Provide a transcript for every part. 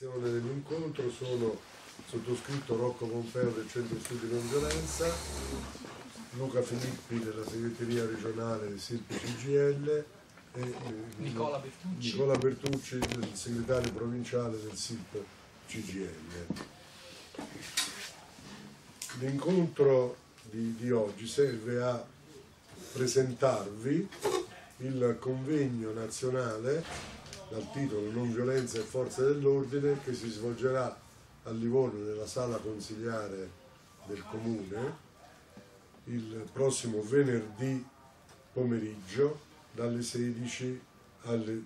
Dell'incontro sono sottoscritto Rocco Pompeo del Centro Studi Non Violenza, Luca Filippi della segreteria regionale del SILP CGIL e Nicola Bertucci, il segretario provinciale del SILP CGIL. L'incontro di oggi serve a presentarvi il convegno nazionale dal titolo Non violenza e forze dell'ordine, che si svolgerà a Livorno nella sala consiliare del Comune il prossimo venerdì pomeriggio dalle 16 alle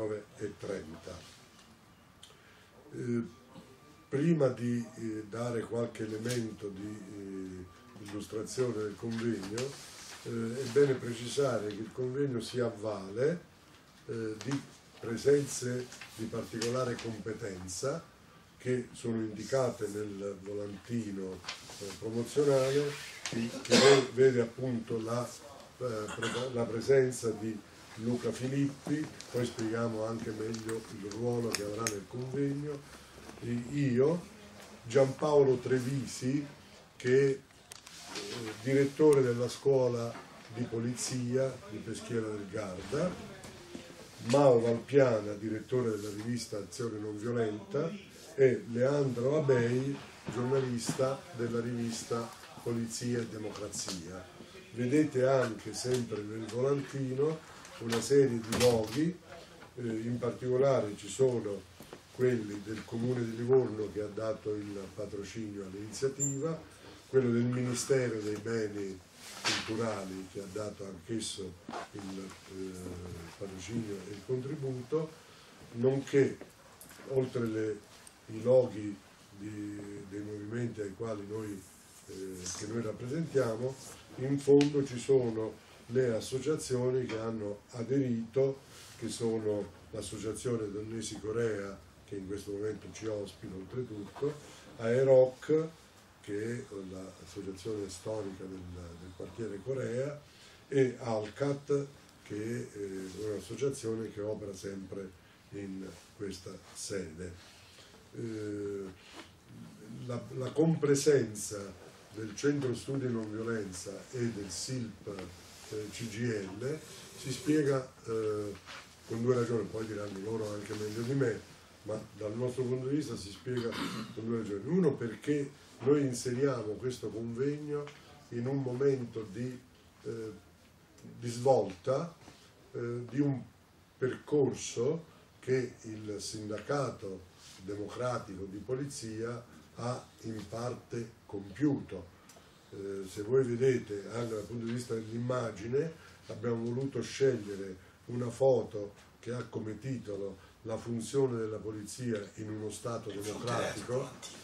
19:30. Prima di dare qualche elemento di illustrazione del convegno, è bene precisare che il convegno si avvale di presenze di particolare competenza che sono indicate nel volantino promozionale, che vede appunto la presenza di Luca Filippi. Poi spieghiamo anche meglio il ruolo che avrà nel convegno, io, Giampaolo Trevisi, che è direttore della scuola di polizia di Peschiera del Garda, Mao Valpiana, direttore della rivista Azione Non Violenta, e Leandro Abei, giornalista della rivista Polizia e Democrazia. Vedete anche sempre nel volantino una serie di loghi, in particolare ci sono quelli del Comune di Livorno, che ha dato il patrocinio all'iniziativa, quello del Ministero dei Beni Culturali, che ha dato anch'esso il patrocinio e il contributo, nonché, oltre i loghi dei movimenti ai quali che noi rappresentiamo, in fondo ci sono le associazioni che hanno aderito, che sono l'Associazione Donnesi Corea, che in questo momento ci ospita oltretutto, AEROC, che è l'associazione storica del quartiere Corea, e ALCAT, che è un'associazione che opera sempre in questa sede. La compresenza del Centro Studi Non Violenza e del SILP CGIL si spiega con due ragioni, poi diranno loro anche meglio di me, ma dal nostro punto di vista si spiega con due ragioni. Uno, perché noi inseriamo questo convegno in un momento di svolta di un percorso che il sindacato democratico di polizia ha in parte compiuto. Se voi vedete anche dal punto di vista dell'immagine, abbiamo voluto scegliere una foto che ha come titolo La funzione della polizia in uno Stato democratico,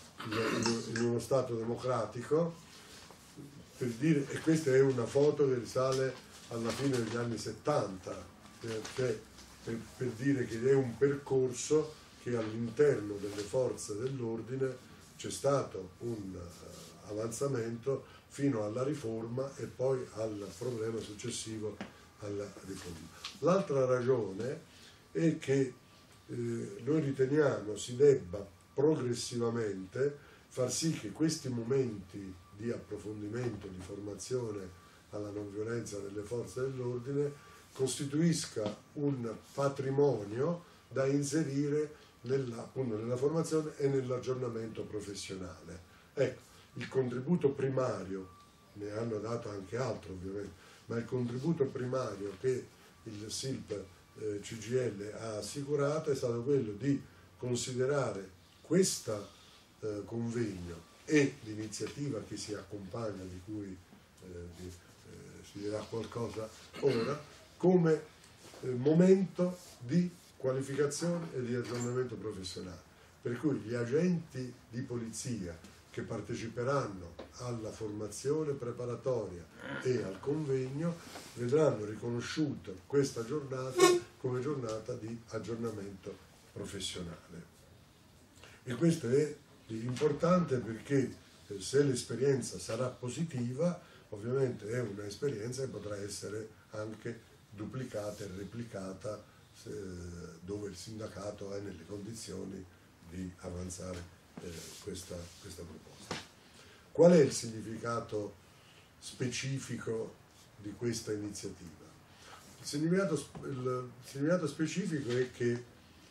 per dire, e questa è una foto che risale alla fine degli anni 70, cioè per dire che è un percorso che all'interno delle forze dell'ordine c'è stato un avanzamento fino alla riforma e poi al problema successivo alla riforma. L'altra ragione è che noi riteniamo si debba progressivamente far sì che questi momenti di approfondimento, di formazione alla non violenza delle forze dell'ordine costituisca un patrimonio da inserire appunto nella formazione e nell'aggiornamento professionale. Ecco, il contributo primario, ne hanno dato anche altro ovviamente, ma il contributo primario che il SILP CGIL ha assicurato è stato quello di considerare questo convegno e l'iniziativa che si accompagna, di cui si dirà qualcosa ora, come momento di qualificazione e di aggiornamento professionale. Per cui gli agenti di polizia che parteciperanno alla formazione preparatoria e al convegno vedranno riconosciuta questa giornata come giornata di aggiornamento professionale. E questo è importante perché se l'esperienza sarà positiva, ovviamente è un'esperienza che potrà essere anche duplicata e replicata dove il sindacato è nelle condizioni di avanzare questa proposta. Qual è il significato specifico di questa iniziativa? Il significato specifico è che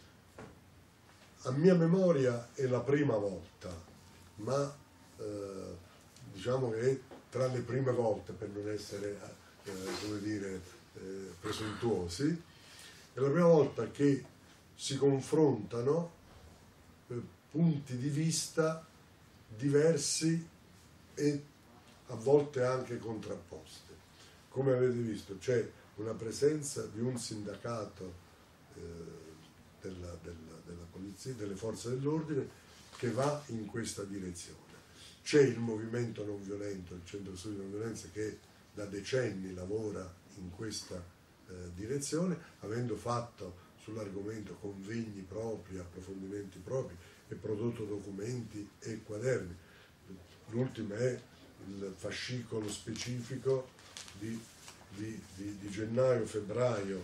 a mia memoria è la prima volta, ma diciamo che è tra le prime volte, per non essere come dire, presuntuosi, è la prima volta che si confrontano punti di vista diversi e a volte anche contrapposti. Come avete visto, c'è una presenza di un sindacato della polizia, delle forze dell'ordine, che va in questa direzione. C'è il movimento non violento, il centro studi non violenza, che da decenni lavora in questa direzione, avendo fatto sull'argomento convegni propri, approfondimenti propri e prodotto documenti e quaderni. L'ultimo è il fascicolo specifico di gennaio-febbraio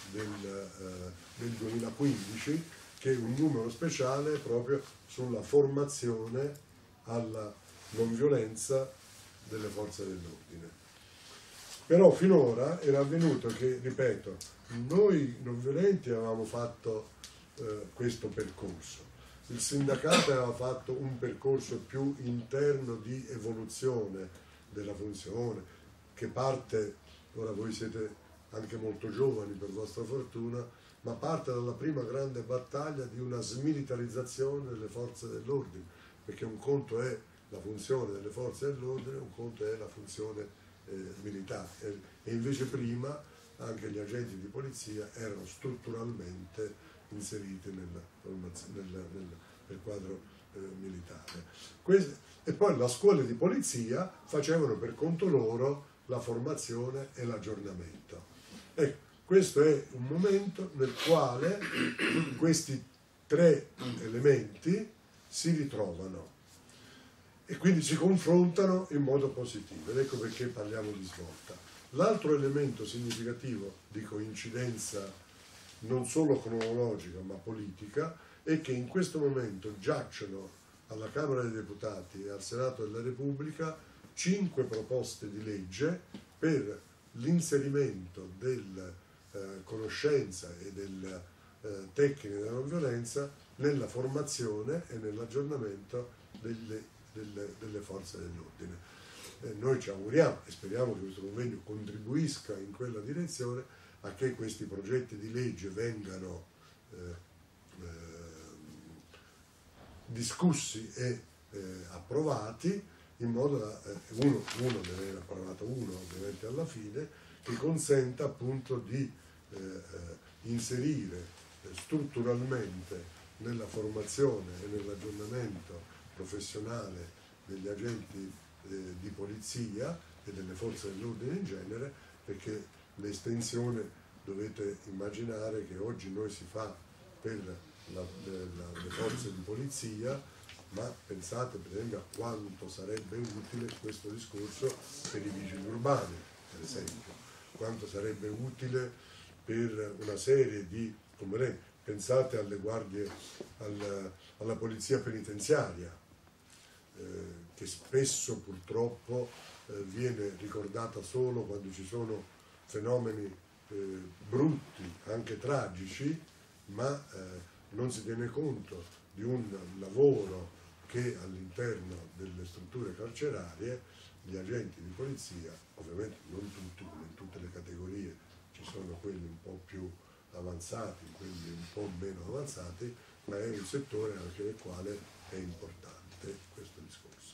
del 2015, che è un numero speciale proprio sulla formazione alla non violenza delle forze dell'ordine. Però finora era avvenuto che, ripeto, noi non violenti avevamo fatto questo percorso, il sindacato aveva fatto un percorso più interno di evoluzione della funzione, che parte, ora voi siete anche molto giovani per vostra fortuna, ma parte dalla prima grande battaglia di una smilitarizzazione delle forze dell'ordine, perché un conto è la funzione delle forze dell'ordine, un conto è la funzione militare, e invece prima anche gli agenti di polizia erano strutturalmente inseriti nel quadro militare. E poi le scuole di polizia facevano per conto loro la formazione e l'aggiornamento. Ecco, questo è un momento nel quale questi tre elementi si ritrovano e quindi si confrontano in modo positivo, ed ecco perché parliamo di svolta. L'altro elemento significativo di coincidenza non solo cronologica ma politica è che in questo momento giacciono alla Camera dei Deputati e al Senato della Repubblica 5 proposte di legge per l'inserimento della conoscenza e della tecnica della non violenza nella formazione e nell'aggiornamento delle forze dell'ordine. Noi ci auguriamo e speriamo che questo convegno contribuisca in quella direzione, a che questi progetti di legge vengano discussi e approvati, in modo da uno deve avere approvato uno ovviamente alla fine, che consenta appunto di inserire strutturalmente nella formazione e nell'aggiornamento professionale degli agenti di polizia e delle forze dell'ordine in genere, perché l'estensione, dovete immaginare che oggi noi si fa per le forze di polizia, ma pensate per esempio a quanto sarebbe utile questo discorso per i vigili urbani, per esempio, quanto sarebbe utile per una serie di, pensate alle guardie, alla polizia penitenziaria, che spesso purtroppo viene ricordata solo quando ci sono fenomeni brutti, anche tragici, ma non si tiene conto di un lavoro che all'interno delle strutture carcerarie gli agenti di polizia, ovviamente non tutti, come in tutte le categorie, ci sono quelli un po' più avanzati, quelli un po' meno avanzati, ma è un settore anche nel quale è importante questo discorso.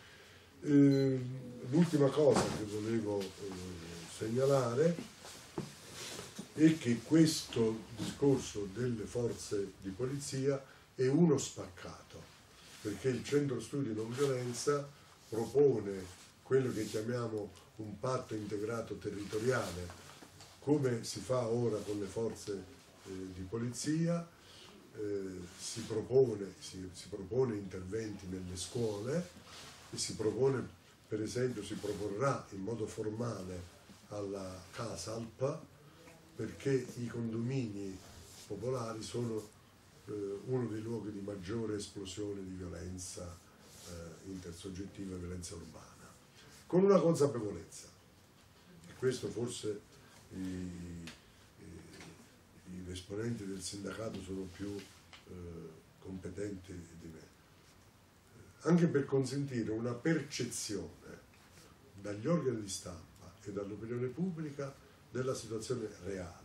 L'ultima cosa che volevo segnalare è che questo discorso delle forze di polizia è uno spaccato, perché il Centro Studi Non Violenza propone quello che chiamiamo un patto integrato territoriale, come si fa ora con le forze di polizia. Si propone interventi nelle scuole e si propone, per esempio, si proporrà in modo formale alla CASALP, perché i condomini popolari sono uno dei luoghi di maggiore esplosione di violenza intersoggettiva e violenza urbana, con una consapevolezza, e questo forse gli esponenti del sindacato sono più competenti di me, anche per consentire una percezione dagli organi di stampa e dall'opinione pubblica della situazione reale.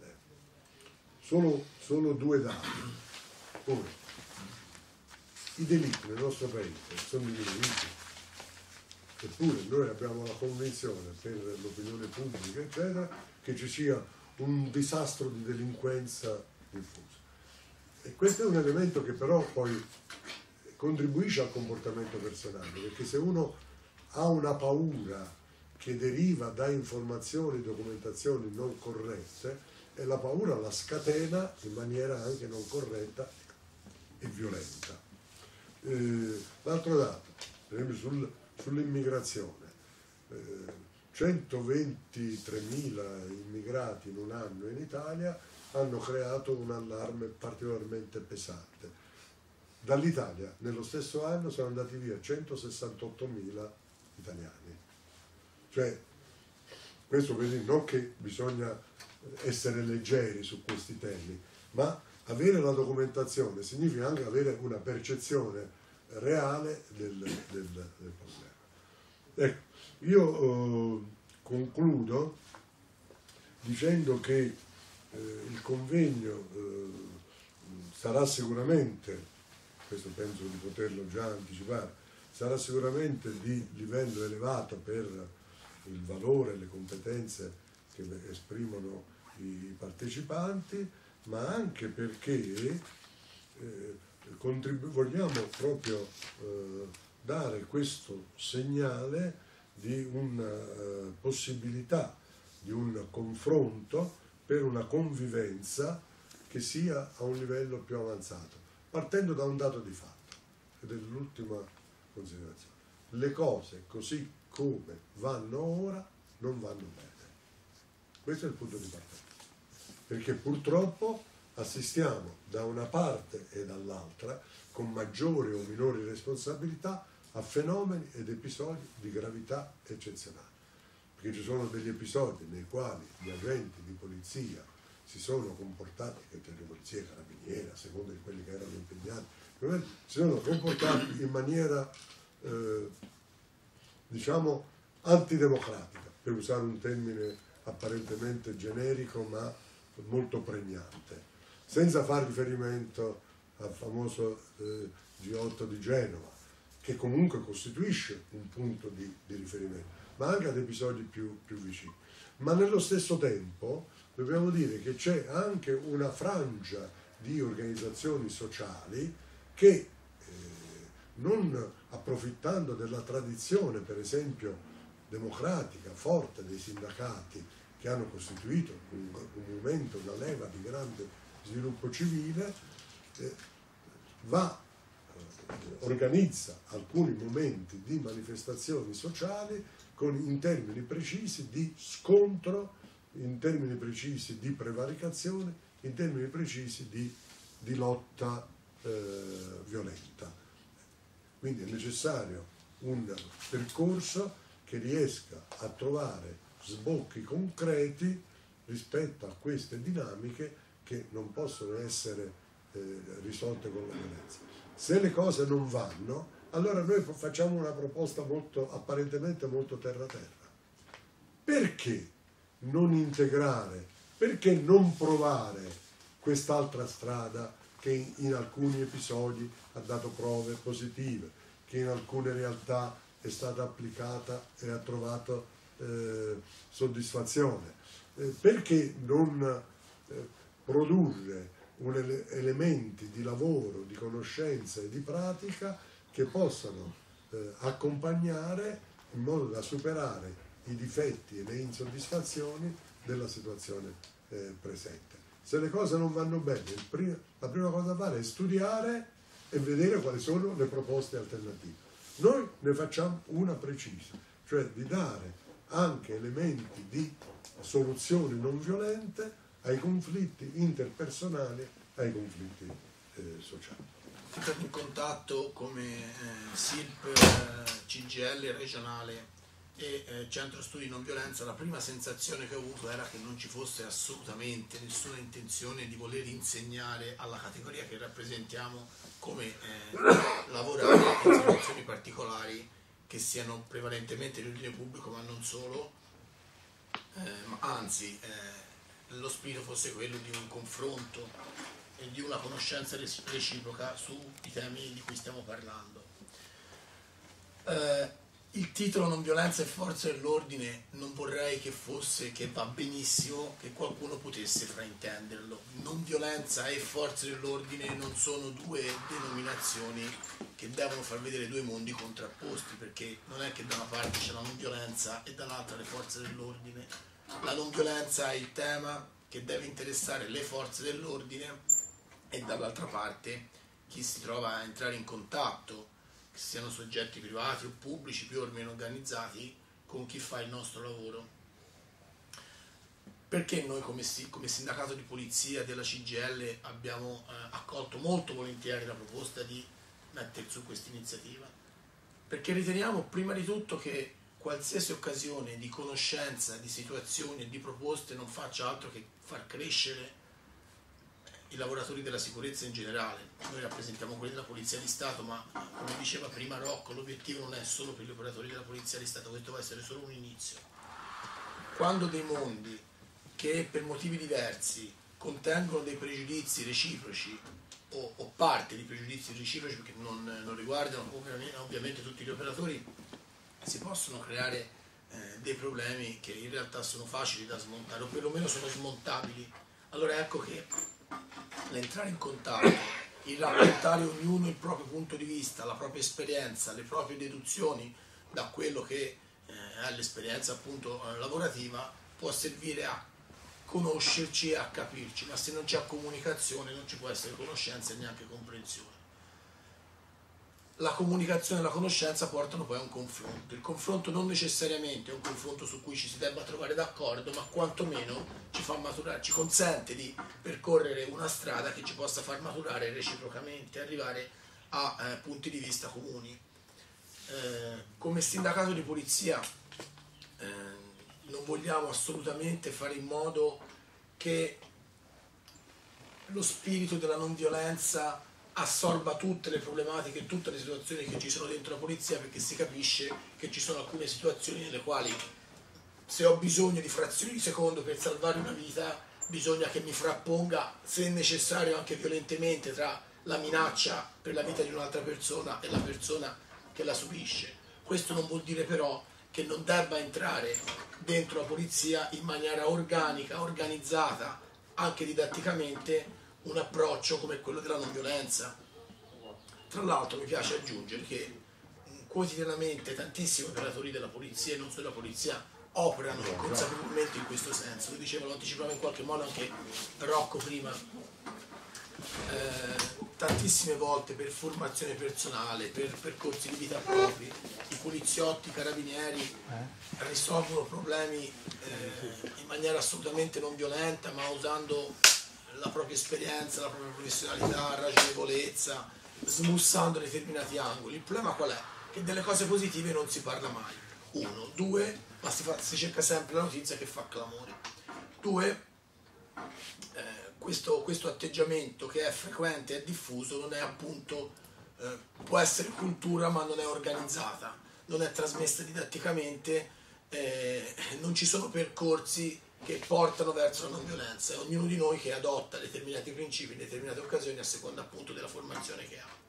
Solo due dati. Uno, i delitti nel nostro paese sono diminuiti, eppure noi abbiamo la convinzione per l'opinione pubblica, eccetera, che ci sia un disastro di delinquenza diffuso. E questo è un elemento che però poi contribuisce al comportamento personale, perché se uno ha una paura che deriva da informazioni, documentazioni non corrette, e la paura la scatena in maniera anche non corretta e violenta. L'altro dato, per esempio sull'immigrazione, 123.000 immigrati in un anno in Italia hanno creato un allarme particolarmente pesante. Dall'Italia nello stesso anno sono andati via 168.000 italiani. Cioè, questo per dire non che bisogna essere leggeri su questi temi, ma avere la documentazione significa anche avere una percezione reale del problema. Ecco, io concludo dicendo che il convegno sarà sicuramente, questo penso di poterlo già anticipare, sarà sicuramente di livello elevato per il valore e le competenze che esprimono i partecipanti, ma anche perché vogliamo proprio dare questo segnale di una possibilità di un confronto per una convivenza che sia a un livello più avanzato, partendo da un dato di fatto, ed è l'ultima considerazione. Le cose così come vanno ora non vanno bene. Questo è il punto di partenza, perché purtroppo assistiamo da una parte e dall'altra, con maggiori o minori responsabilità, a fenomeni ed episodi di gravità eccezionale. Perché ci sono degli episodi nei quali gli agenti di polizia si sono comportati, che di polizia e carabinieri, a seconda di quelli che erano impegnati, si sono comportati in maniera, diciamo, antidemocratica, per usare un termine apparentemente generico ma molto pregnante, senza fare riferimento al famoso G8 di Genova, che comunque costituisce un punto di riferimento, ma anche ad episodi più vicini. Ma nello stesso tempo dobbiamo dire che c'è anche una frangia di organizzazioni sociali che, non approfittando della tradizione, per esempio, democratica, forte dei sindacati, che hanno costituito un momento, una leva di grande sviluppo civile, organizza alcuni momenti di manifestazioni sociali in termini precisi di scontro, in termini precisi di prevaricazione, in termini precisi di lotta violenta. Quindi è necessario un percorso che riesca a trovare sbocchi concreti rispetto a queste dinamiche che non possono essere risolte con la violenza. Se le cose non vanno, allora noi facciamo una proposta apparentemente molto terra-terra. Perché non integrare, perché non provare quest'altra strada che in alcuni episodi ha dato prove positive, che in alcune realtà è stata applicata e ha trovato soddisfazione? Perché non produrre elementi di lavoro, di conoscenza e di pratica che possano accompagnare in modo da superare i difetti e le insoddisfazioni della situazione presente. Se le cose non vanno bene, la prima cosa da fare è studiare e vedere quali sono le proposte alternative. Noi ne facciamo una precisa, cioè di dare anche elementi di soluzioni non violente ai conflitti interpersonali, ai conflitti sociale. Entrato in contatto come SIRP, CGL regionale e Centro Studi Non Violenza, la prima sensazione che ho avuto era che non ci fosse assolutamente nessuna intenzione di voler insegnare alla categoria che rappresentiamo come lavorare in situazioni particolari che siano prevalentemente di ordine pubblico, ma non solo, ma anzi lo spirito fosse quello di un confronto e di una conoscenza reciproca sui temi di cui stiamo parlando. Il titolo Non violenza e forze dell'ordine non vorrei che fosse, che va benissimo, che qualcuno potesse fraintenderlo. Non violenza e forze dell'ordine non sono due denominazioni che devono far vedere due mondi contrapposti, perché non è che da una parte c'è la non violenza e dall'altra le forze dell'ordine. La non violenza è il tema che deve interessare le forze dell'ordine e dall'altra parte chi si trova a entrare in contatto, che siano soggetti privati o pubblici più o meno organizzati, con chi fa il nostro lavoro. Perché noi come sindacato di polizia della CGL abbiamo accolto molto volentieri la proposta di mettere su questa iniziativa? Perché riteniamo prima di tutto che qualsiasi occasione di conoscenza di situazioni e di proposte non faccia altro che far crescere i lavoratori della sicurezza in generale. Noi rappresentiamo quelli della Polizia di Stato, ma come diceva prima Rocco, l'obiettivo non è solo per gli operatori della Polizia di Stato, questo va a essere solo un inizio. Quando dei mondi che per motivi diversi contengono dei pregiudizi reciproci o parte di pregiudizi reciproci, perché non riguardano ovviamente tutti gli operatori, si possono creare dei problemi che in realtà sono facili da smontare o perlomeno sono smontabili. Allora ecco che l'entrare in contatto, il raccontare ognuno il proprio punto di vista, la propria esperienza, le proprie deduzioni da quello che è l'esperienza appunto lavorativa, può servire a conoscerci e a capirci, ma se non c'è comunicazione non ci può essere conoscenza e neanche comprensione. La comunicazione e la conoscenza portano poi a un confronto. Il confronto non necessariamente è un confronto su cui ci si debba trovare d'accordo, ma quantomeno ci fa maturare, ci consente di percorrere una strada che ci possa far maturare reciprocamente, arrivare a punti di vista comuni. Come sindacato di polizia non vogliamo assolutamente fare in modo che lo spirito della non violenza assorba tutte le problematiche, tutte le situazioni che ci sono dentro la polizia, perché si capisce che ci sono alcune situazioni nelle quali se ho bisogno di frazioni di secondo per salvare una vita bisogna che mi frapponga, se necessario anche violentemente, tra la minaccia per la vita di un'altra persona e la persona che la subisce. Questo non vuol dire però che non debba entrare dentro la polizia in maniera organica, organizzata, anche didatticamente, un approccio come quello della non violenza. Tra l'altro mi piace aggiungere che quotidianamente tantissimi operatori della polizia e non solo della polizia operano consapevolmente in questo senso. Lo diceva, lo anticipava in qualche modo anche Rocco prima, tantissime volte per formazione personale, per percorsi di vita propri, i poliziotti, i carabinieri risolvono problemi in maniera assolutamente non violenta, ma usando la propria esperienza, la propria professionalità, ragionevolezza, smussando determinati angoli. Il problema qual è? Che delle cose positive non si parla mai. Uno. Due, ma si cerca sempre la notizia che fa clamore. Due, questo atteggiamento che è frequente e diffuso non è appunto, può essere cultura ma non è organizzata, non è trasmessa didatticamente, non ci sono percorsi che portano verso la non violenza, è ognuno di noi che adotta determinati principi in determinate occasioni a seconda appunto della formazione che ha.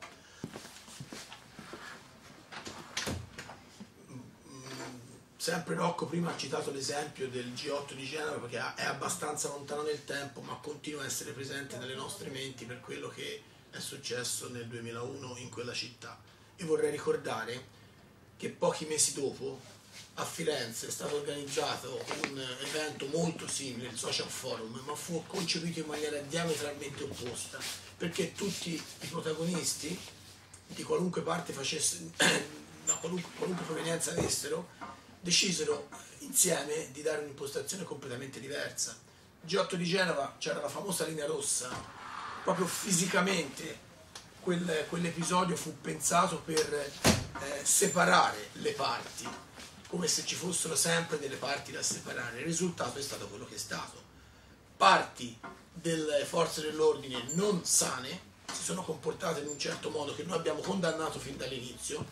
Sempre Rocco prima ha citato l'esempio del G8 di Genova, perché è abbastanza lontano nel tempo ma continua a essere presente nelle nostre menti per quello che è successo nel 2001 in quella città. E vorrei ricordare che pochi mesi dopo a Firenze è stato organizzato un evento molto simile, il Social Forum, ma fu concepito in maniera diametralmente opposta, perché tutti i protagonisti di qualunque parte facessero, da qualunque provenienza avessero, decisero insieme di dare un'impostazione completamente diversa. G8 di Genova c'era la famosa linea rossa proprio fisicamente quell'episodio fu pensato per separare le parti, come se ci fossero sempre delle parti da separare. Il risultato è stato quello che è stato. Parti delle forze dell'ordine non sane si sono comportate in un certo modo che noi abbiamo condannato fin dall'inizio,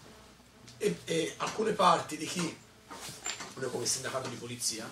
e alcune parti di chi, noi come sindacato di polizia,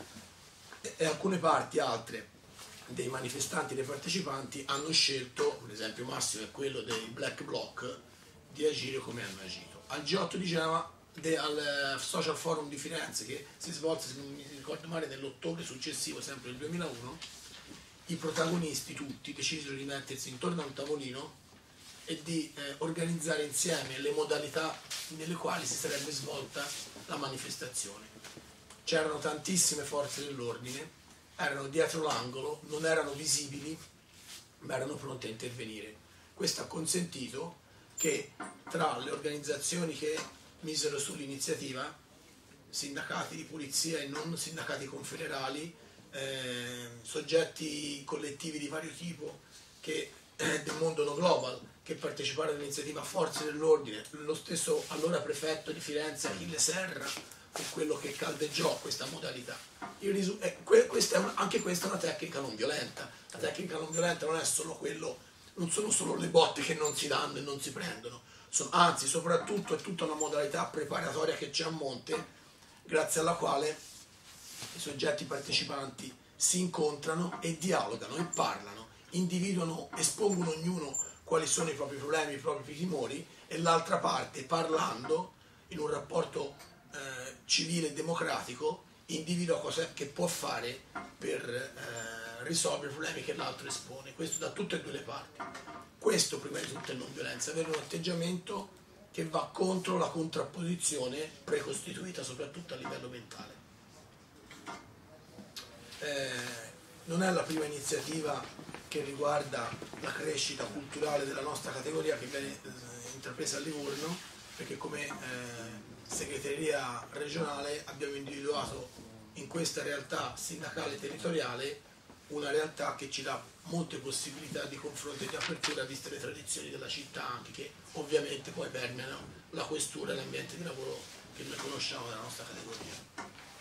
e alcune parti altre dei manifestanti, dei partecipanti, hanno scelto, un esempio massimo è quello dei Black Bloc, di agire come hanno agito. Al G8 di Genova, al Social Forum di Firenze, che si svolse, se non mi ricordo male, nell'ottobre successivo, sempre nel 2001, i protagonisti tutti decisero di mettersi intorno a un tavolino e di organizzare insieme le modalità nelle quali si sarebbe svolta la manifestazione. C'erano tantissime forze dell'ordine, erano dietro l'angolo, non erano visibili, ma erano pronti a intervenire. Questo ha consentito che tra le organizzazioni che misero sull'iniziativa, sindacati di polizia e non sindacati confederali, soggetti collettivi di vario tipo del mondo no global che parteciparono all'iniziativa, forze dell'ordine, lo stesso allora prefetto di Firenze Achille Serra fu quello che caldeggiò questa modalità. Anche questa è una tecnica non violenta. La tecnica non violenta non è solo quello, non sono solo le botte che non si danno e non si prendono, anzi soprattutto è tutta una modalità preparatoria che c'è a monte, grazie alla quale i soggetti partecipanti si incontrano e dialogano e parlano, individuano, espongono ognuno quali sono i propri problemi, i propri timori, e l'altra parte, parlando in un rapporto civile e democratico, individua cosa che può fare per risolvere i problemi che l'altro espone. Questo da tutte e due le parti. Questo prima di tutto è non violenza, avere un atteggiamento che va contro la contrapposizione precostituita soprattutto a livello mentale. Non è la prima iniziativa che riguarda la crescita culturale della nostra categoria che viene intrapresa a Livorno, perché come segreteria regionale abbiamo individuato in questa realtà sindacale territoriale una realtà che ci dà molte possibilità di confronto e di apertura, viste le tradizioni della città, anche che ovviamente poi permeano la questura e l'ambiente di lavoro che noi conosciamo della nostra categoria.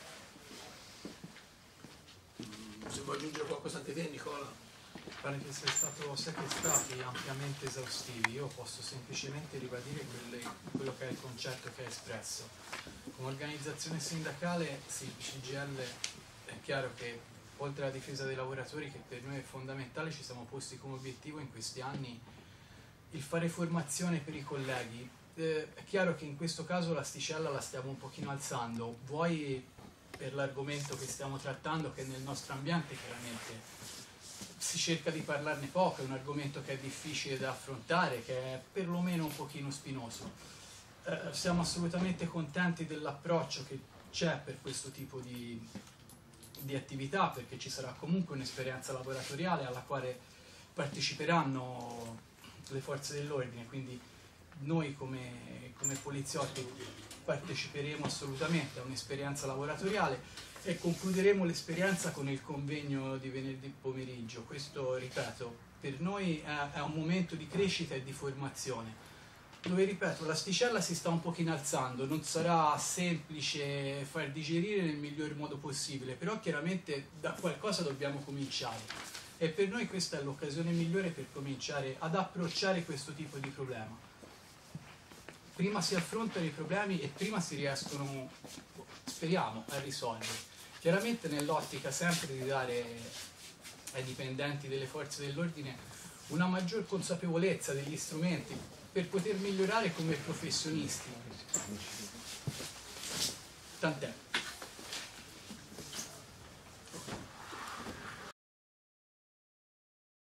Se vuoi aggiungere qualcosa anche te, Nicola? Pare che siete stati ampiamente esaustivi. Io posso semplicemente ribadire quello che è il concetto che hai espresso. Come organizzazione sindacale, sì, CGIL, è chiaro che oltre alla difesa dei lavoratori, che per noi è fondamentale, ci siamo posti come obiettivo in questi anni il fare formazione per i colleghi. È chiaro che in questo caso l'asticella la stiamo un pochino alzando, vuoi per l'argomento che stiamo trattando, che nel nostro ambiente chiaramente si cerca di parlarne poco, è un argomento che è difficile da affrontare, che è perlomeno un pochino spinoso. Siamo assolutamente contenti dell'approccio che c'è per questo tipo di attività, perché ci sarà comunque un'esperienza laboratoriale alla quale parteciperanno le forze dell'ordine, quindi noi come poliziotti parteciperemo assolutamente a un'esperienza laboratoriale e concluderemo l'esperienza con il convegno di venerdì pomeriggio. Questo, ripeto, per noi è un momento di crescita e di formazione, dove, ripeto, l'asticella si sta un pochino alzando, non sarà semplice far digerire nel miglior modo possibile, però chiaramente da qualcosa dobbiamo cominciare, e per noi questa è l'occasione migliore per cominciare ad approcciare questo tipo di problema. Prima si affrontano i problemi e prima si riescono, speriamo, a risolvere. Chiaramente nell'ottica sempre di dare ai dipendenti delle forze dell'ordine una maggior consapevolezza degli strumenti per poter migliorare come professionisti. Tant'è.